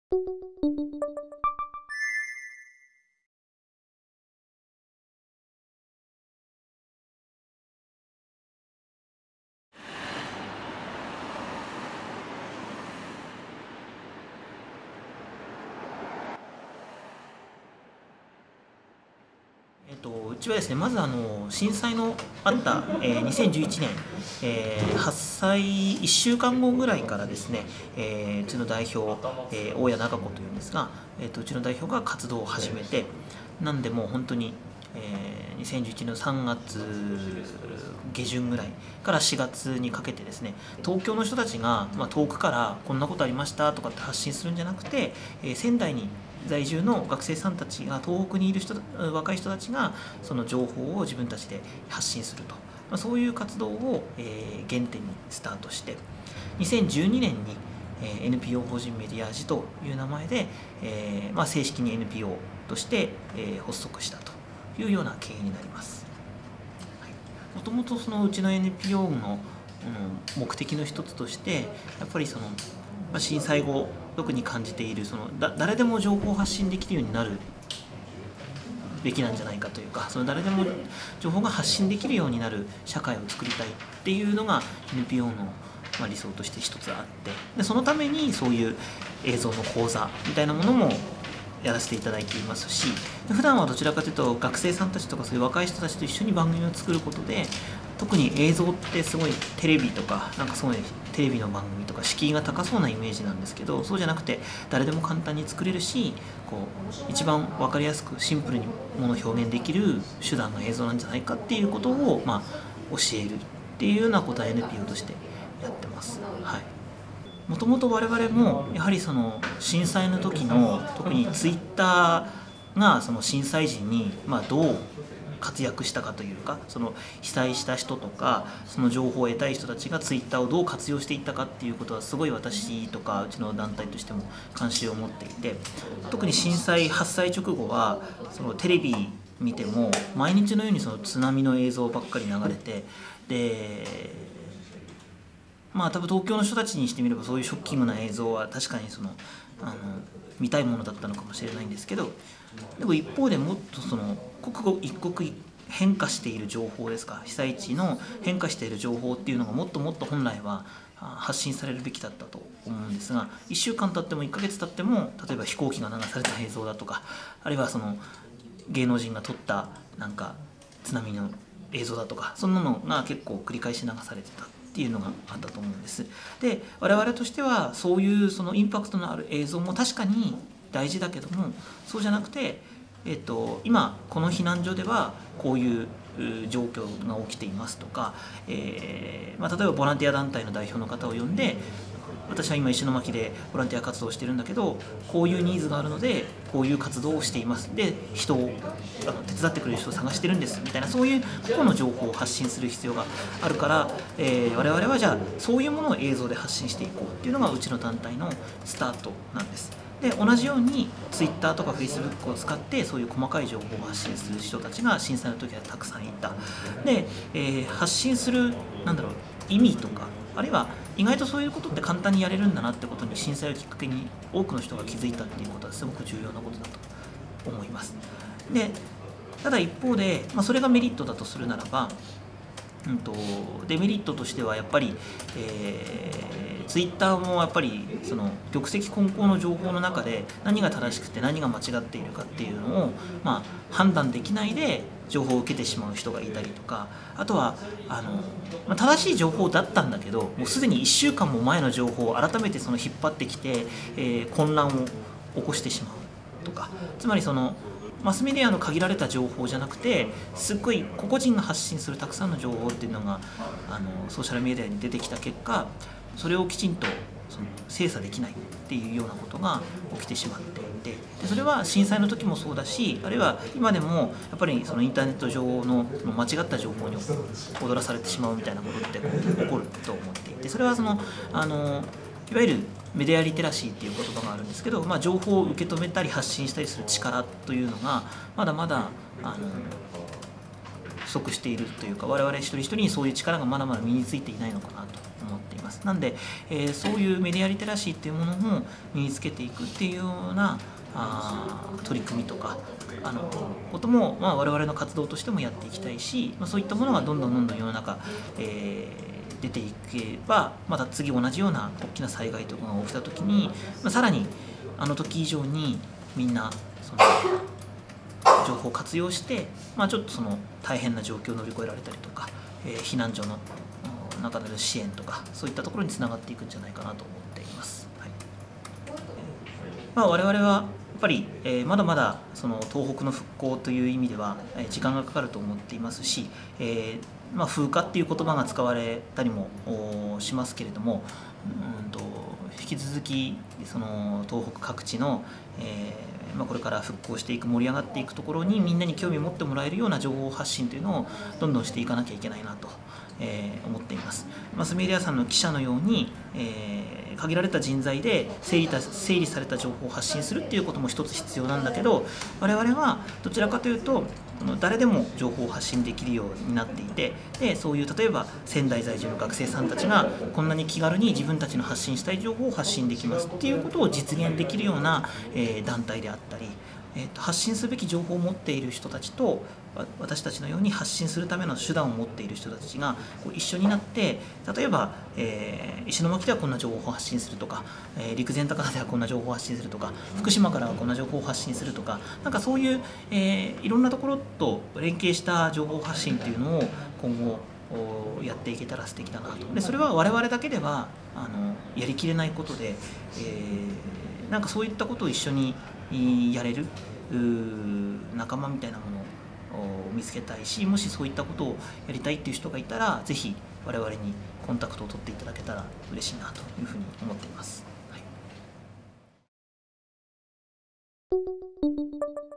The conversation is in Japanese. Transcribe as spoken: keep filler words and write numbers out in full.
えっと、うちはですね、まずあの震災のあった、えー、にせんじゅういちねん、えー、発災いっしゅうかんごぐらいからですね、えー、うちの代表、えー、大谷長子というんですが、えー、とうちの代表が活動を始めて、なんでもう本当に、えー、にせんじゅういちねんのさんがつげじゅんぐらいからしがつにかけてですね、東京の人たちが、まあ、遠くからこんなことありましたとかって発信するんじゃなくて、えー、仙台に在住の学生さんたちが、東北にいる人、若い人たちがその情報を自分たちで発信すると、まあ、そういう活動を、えー、原点にスタートして、にせんじゅうにねんに、えー、エヌピーオー 法人メディアジという名前で、えーまあ、正式に エヌピーオー として、えー、発足したというような経緯になります。もともとそのうちの エヌピーオー の、うん、目的の一つとして、やっぱりその震災後特に感じているそのだ誰でも情報を発信できるようになるべきなんじゃないかというか、その誰でも情報が発信できるようになる社会を作りたいっていうのが エヌピーオー のまあ理想として一つあって、でそのためにそういう映像の講座みたいなものもやらせていただいていますし、普段はどちらかというと学生さんたちとかそういう若い人たちと一緒に番組を作ることで、特に映像ってすごいテレビとかなんかすごいテレビの番組とか敷居が高そうなイメージなんですけど、そうじゃなくて誰でも簡単に作れるし、こう一番分かりやすくシンプルにものを表現できる手段が映像なんじゃないかっていうことを、まあ、教えるっていうようなことは エヌピーオー としてやってます。はい。もともと我々もやはりその震災の時の特にツイッターがその震災時にまあどう活躍したかというか、その被災した人とかその情報を得たい人たちがツイッターをどう活用していったかっていうことはすごい私とかうちの団体としても関心を持っていて、特に震災発災直後はそのテレビ見ても毎日のようにその津波の映像ばっかり流れて、でまあ多分東京の人たちにしてみればそういうショッキングな映像は確かにそのあの見たいものだったのかもしれないんですけど、でも一方でもっとその刻々一刻変化している情報ですか、被災地の変化している情報っていうのがもっともっと本来は発信されるべきだったと思うんですが、いっしゅうかん経ってもいっかげつ経っても例えば飛行機が流された映像だとか、あるいはその芸能人が撮ったなんか津波の映像だとか、そんなのが結構繰り返し流されてたっていうのがあったと思うんです。で我々としてはそういうそのインパクトのある映像も確かに大事だけども、そうじゃなくて、えっと、今この避難所ではこういう状況が起きていますとか、えーまあ、例えばボランティア団体の代表の方を呼んで、私は今石巻でボランティア活動をしてるんだけど、こういうニーズがあるのでこういう活動をしています、で人をあの手伝ってくれる人を探してるんですみたいな、そういう個々の情報を発信する必要があるから、えー、我々はじゃあそういうものを映像で発信していこうっていうのがうちの団体のスタートなんです。で同じように ツイッター とか フェイスブック を使ってそういう細かい情報を発信する人たちが震災の時はたくさんいた。で、えー、発信するなんだろう意味とか、あるいは意外とそういうことって簡単にやれるんだなってことに震災をきっかけに多くの人が気づいたっていうことはすごく重要なことだと思います。でただ一方で、まあ、それがメリットだとするならば、うん、とデメリットとしてはやっぱり、えー、ツイッターもやっぱりその玉石混交の情報の中で何が正しくて何が間違っているかっていうのを、まあ、判断できないで情報を受けてしまう人がいたりとか、あとはあの、まあ、正しい情報だったんだけどもうすでにいっしゅうかんも前の情報を改めてその引っ張ってきて、えー、混乱を起こしてしまうとか、つまりそのマスメディアの限られた情報じゃなくて、すっごい個々人が発信するたくさんの情報っていうのがあのソーシャルメディアに出てきた結果、それをきちんとその精査できないっていうようなことが起きてしまっていて、でそれは震災の時もそうだし、あるいは今でもやっぱりそのインターネット上の間違った情報に踊らされてしまうみたいなことって起こると思っていて、それはそのあのいわゆるメディアリテラシーっていう言葉があるんですけど、まあ、情報を受け止めたり発信したりする力というのがまだまだあの不足しているというか、我々一人一人にそういう力がまだまだ身についていないのかなと思っています。 ます。なんで、えー、そういうメディアリテラシーっていうものも身につけていくっていうようなあ取り組みとかあのことも、まあ、我々の活動としてもやっていきたいし、まあ、そういったものがどんどんどんどん世の中、えー、出ていけばまた次同じような大きな災害とかが起きた時に、まあ、さらにあの時以上にみんなその情報を活用して、まあ、ちょっとその大変な状況を乗り越えられたりとか、えー、避難所の中での支援とかそういったところにつながっていくんじゃないかなと思っています。はい。まあ、我々はやっぱり、えー、まだまだその東北の復興という意味では、えー、時間がかかると思っていますし、えーまあ、風化っていう言葉が使われたりもしますけれども、うんと引き続きその東北各地の、えーまあ、これから復興していく盛り上がっていくところにみんなに興味を持ってもらえるような情報発信というのをどんどんしていかなきゃいけないなと、えー、思っています。マスメディアさんの記者のように、えー、限られた人材で整理た整理された情報を発信するっていうことも一つ必要なんだけど、我々はどちらかというと誰でも情報を発信できるようになっていて、でそういう例えば仙台在住の学生さんたちがこんなに気軽に自分たちの発信したい情報を発信できますっていうことを実現できるような、えー、団体であったり、えー、と発信すべき情報を持っている人たちと私たちのように発信するための手段を持っている人たちがこう一緒になって、例えば、えー、石巻ではこんな情報を発信するとか、えー、陸前高田ではこんな情報を発信するとか、福島からはこんな情報を発信するとか、なんかそういう、えー、いろんなところと連携した情報発信っていうのを今後やっていけたら素敵だなと。でそれは我々だけではあのやりきれないことで、えー、なんかそういったことを一緒にやれる仲間みたいなものを見つけたいし、もしそういったことをやりたいっていう人がいたらぜひ我々にコンタクトを取っていただけたら嬉しいなというふうに思っています。はい。